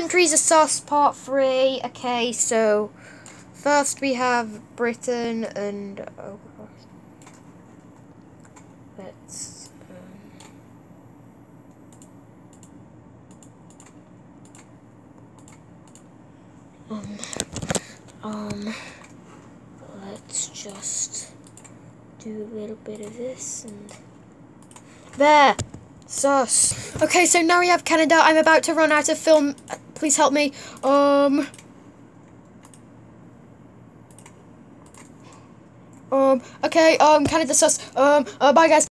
countries are sus, part 3. Okay, so first we have Britain and oh gosh. Let's let's just do a little bit of this and there. Sus. Okay, so now we have Canada. I'm about to run out of film. Please help me. Okay, Canada sus. Bye guys.